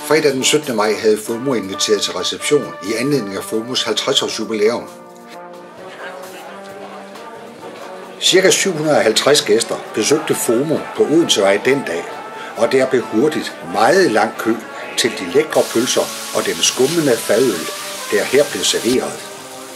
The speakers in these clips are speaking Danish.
Fredag den 17. maj havde FOMO inviteret til reception i anledning af FOMOs 50-års jubilæum. Cirka 750 gæster besøgte FOMO på Odensevej den dag, og der blev hurtigt meget lang kø til de lækre pølser og den skummende fadøl, der her blev serveret.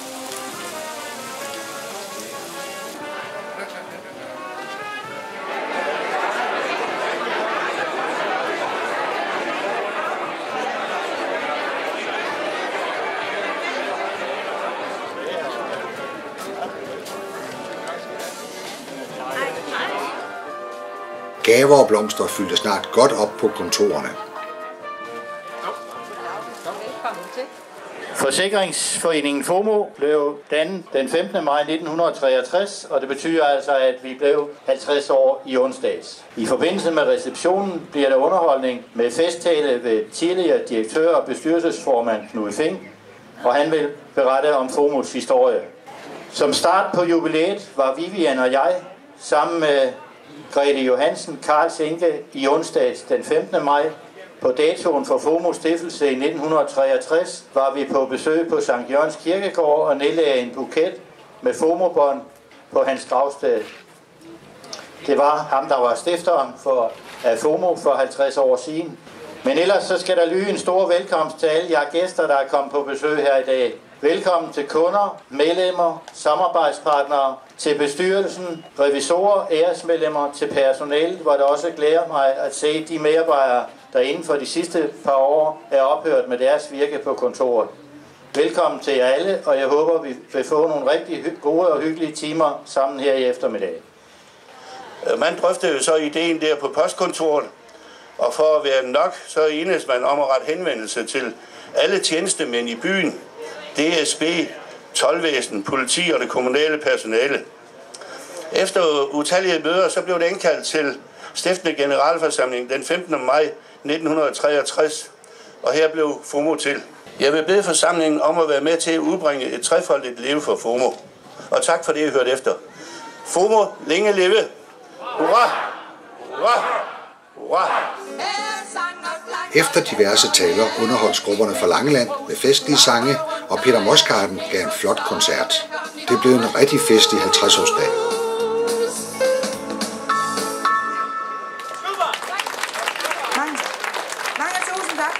Gaver og blomster fyldte snart godt op på kontorerne. Forsikringsforeningen FOMO blev dannet den 15. maj 1963, og det betyder altså, at vi blev 50 år i onsdags. I forbindelse med receptionen bliver der underholdning med festtale ved tidligere direktør og bestyrelsesformand Knud Fink, og han vil berette om FOMOs historie. Som start på jubilæet var Vivian og jeg sammen med Grete Johansen, Karl Sinke i onsdags den 15. maj. På datoen for FOMOs stiftelse i 1963 var vi på besøg på Sankt Jørgens Kirkegård og nedlagde en buket med FOMO-bånd på hans gravsted. Det var ham, der var stifteren af FOMO for 50 år siden. Men ellers så skal der lyde en stor velkomst til alle jer gæster, der er kommet på besøg her i dag. Velkommen til kunder, medlemmer, samarbejdspartnere, til bestyrelsen, revisorer, æresmedlemmer, til personalet, hvor det også glæder mig at se de medarbejdere, der inden for de sidste par år er ophørt med deres virke på kontoret. Velkommen til jer alle, og jeg håber, vi vil få nogle rigtig gode og hyggelige timer sammen her i eftermiddag. Man drøftede jo så ideen der på postkontoret, og for at være nok, så enes man om at rette henvendelse til alle tjenestemænd i byen, DSB, toldvæsen, politi og det kommunale personale. Efter utallige møder, så blev det indkaldt til stiftende generalforsamling den 15. maj 1963, og her blev FOMO til. Jeg vil bede forsamlingen om at være med til at udbringe et trefoldigt leve for FOMO. Og tak for det, I hørte efter. FOMO, længe leve! Hurra! Hurra! Hurra! Efter diverse taler underholdt grupperne fra Langeland med festlige sange, og Peter Moskarten gav en flot koncert. Det blev en rigtig festlig 50-årsdag. Mange tusind tak.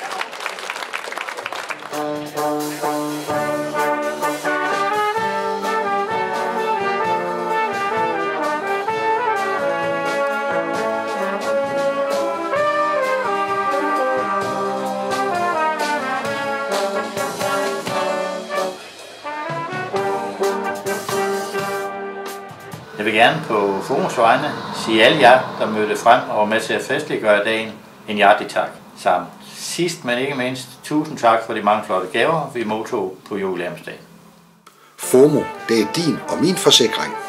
Jeg vil gerne på FOMOs vegne sige alle jer, der mødte frem og var med til at festliggøre dagen, en hjertelig tak sammen. Sidst, men ikke mindst, tusind tak for de mange flotte gaver, vi modtog på jubilæumsdagen. FOMO, det er din og min forsikring.